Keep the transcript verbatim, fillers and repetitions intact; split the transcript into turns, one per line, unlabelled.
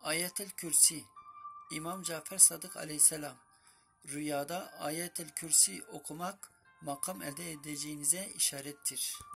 Ayet-el Kürsi İmam Cafer Sadık Aleyhisselam rüyada Ayet-el Kürsi okumak makam elde edeceğinize işarettir.